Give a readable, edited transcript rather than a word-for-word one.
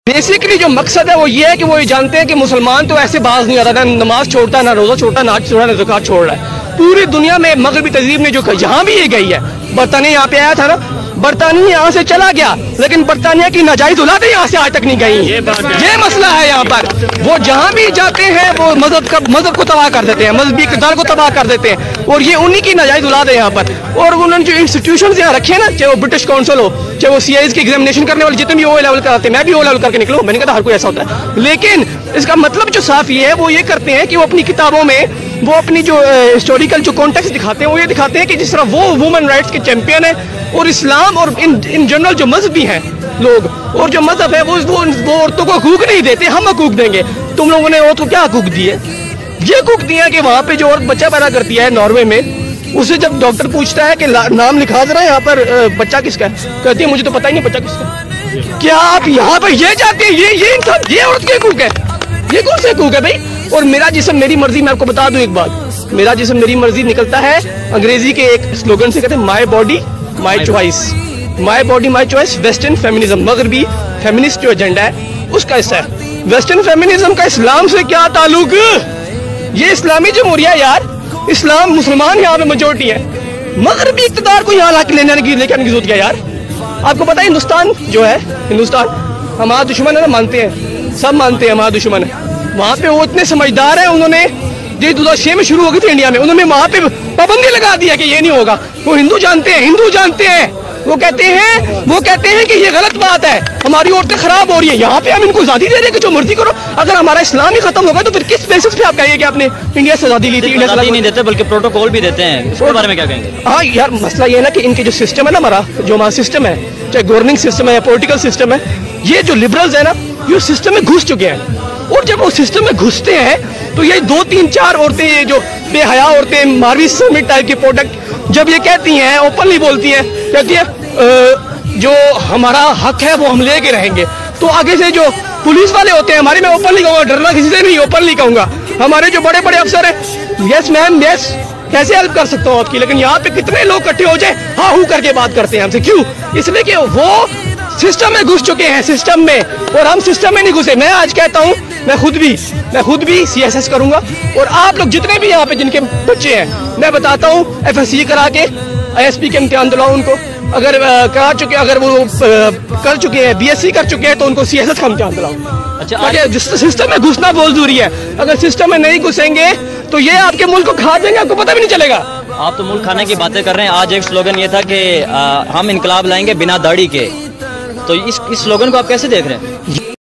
Basically जो मकसद है वो ये है कि वो ये जानते हैं कि मुसलमान तो ऐसे बाज नहीं आता, ना नमाज छोड़ता, ना रोजा छोड़ता, ना हज छोड़ा, ना ज़कात छोड़ रहा है। पूरी दुनिया में मगरबी तहजीब ने जो यहाँ भी ये गई है, बरतानिया यहाँ पे आया था ना, बरतानिया यहाँ से चला गया, लेकिन बरतानिया की नाजायज औलादें यहाँ से आज तक नहीं गई। ये मसला है यहाँ पर। वो जहाँ भी जाते हैं वो मजहब को तबाह कर देते हैं, मजहबी इक़्तिदार को तबाह कर देते हैं, और ये उन्हीं की नाजायज औलाद है यहाँ पर। और उन्होंने जो इंस्टीट्यूशन यहाँ रखे हैं ना, चाहे वो ब्रिटिश काउंसिल हो, चाहे वो CIS की एग्जामिनेशन करने वाले जितने भी O लेवल कराते हैं, मैं भी O लेवल करके निकलूँ, मैंने कहा हर कोई ऐसा होता है, लेकिन इसका मतलब जो साफ ये है वो ये करते हैं कि वो अपनी किताबों में वो अपनी जो हिस्टोरिकल जो कॉन्टेक्स्ट दिखाते हैं वो ये दिखाते हैं कि जिस तरह वो वुमेन राइट्स के चैंपियन है, और इस्लाम और इन जनरल जो मजहबी हैं लोग और जो मजहब है वो औरतों को हकूक नहीं देते, हम हकूक देंगे। तुम लोगों ने औरत को क्या हकूक दिए? ये हकूक दिया कि वहाँ पे जो औरत बच्चा पैदा करती है नॉर्वे में, उसे जब डॉक्टर पूछता है कि नाम लिखा जरा यहाँ पर बच्चा किसका है, कहती है मुझे तो पता ही नहीं बच्चा किसका। क्या आप यहाँ पर ये चाहते हैं? ये इंसान, ये औरत के हकूक है? ये कौन से हकूक है भाई? और मेरा जिस्म मेरी मर्जी, मैं आपको बता दूं एक बात, मेरा जिस्म मेरी मर्जी निकलता है अंग्रेजी के एक स्लोगन से, कहते हैं my body my choice. My body my choice western feminism, मगरबी फेमिनिस्ट जो एजेंडा है उसका हिस्सा है। वेस्टर्न फेमिनिज्म का इस्लाम से क्या ताल्लुक? ये इस्लामी जमहूरिया यार, इस्लाम मुसलमान यहाँ पे मेजोरिटी है, मगरबी इक़्तिदार को यहाँ लेके आने की जरूरत क्या यार? आपको पता है हिंदुस्तान जो है, हिंदुस्तान हमारा दुश्मन है ना, मानते हैं, सब मानते हैं हमारा दुश्मन है। वहाँ पे वो इतने समझदार हैं, उन्होंने जो 2006 में शुरू हो गई थी इंडिया में, उन्होंने वहाँ पे पाबंदी लगा दिया कि ये नहीं होगा। वो हिंदू जानते हैं, हिंदू जानते हैं, वो कहते हैं कि ये गलत बात है, हमारी औरतें खराब हो रही है। यहाँ पे हम इनको आज़ादी दे रहे हैं कि जो मर्जी करो। अगर हमारा इस्लाम ही खत्म होगा तो फिर किस बेसिस पे आप कहेंगे कि आपने इंडिया से आज़ादी ली थी? इंडिया से नहीं देते बल्कि प्रोटोकॉल भी देते हैं, इसके बारे में क्या कहेंगे? हाँ यार, मसला ये है ना कि इनके जो सिस्टम है ना, हमारा सिस्टम है, चाहे गवर्निंग सिस्टम है या पॉलिटिकल सिस्टम है, ये जो लिबरल्स है ना, ये सिस्टम में घुस चुके हैं। और जब वो सिस्टम में घुसते हैं तो ये 2, 3, 4 औरतें, ये जो बेहया औरतें, मारवी समिट टाइप के प्रोडक्ट जब ये कहती हैं, ओपनली बोलती हैं, कहती है जो हमारा हक है वो हम लेके रहेंगे, तो आगे से जो पुलिस वाले होते हैं हमारे, मैं ओपनली कहूँगा, डरना किसी से नहीं, ओपनली कहूँगा, हमारे जो बड़े बड़े अफसर हैं, यस मैम यस, कैसे हेल्प कर सकता हूँ आपकी, लेकिन यहाँ पे कितने लोग इकट्ठे हो जाए हाँ हूँ करके बात करते हैं हमसे। क्यों? इसलिए कि वो सिस्टम में घुस चुके हैं, सिस्टम में, और हम सिस्टम में नहीं घुसे। मैं आज कहता हूँ, मैं खुद भी CSS करूंगा, और आप लोग जितने भी यहाँ पे जिनके बच्चे हैं, मैं बताता हूँ FSC करा के ISP के इम्तिहान दिलाओ उनको, अगर करा चुके, अगर वो कर चुके हैं, BSc कर चुके हैं, तो उनको CSS का इम्तिहान दिलाओ। अच्छा, जिस सिस्टम में घुसना बहुत जरूरी है। अगर सिस्टम में नहीं घुसेंगे तो ये आपके मुल्क को खा देंगे, आपको पता भी नहीं चलेगा। आप तो मुल्क खाने की बातें कर रहे हैं। आज एक स्लोगन ये था कि हम इनकलाब लाएंगे बिना दाढ़ी के, तो इस स्लोगन को आप कैसे देख रहे हैं?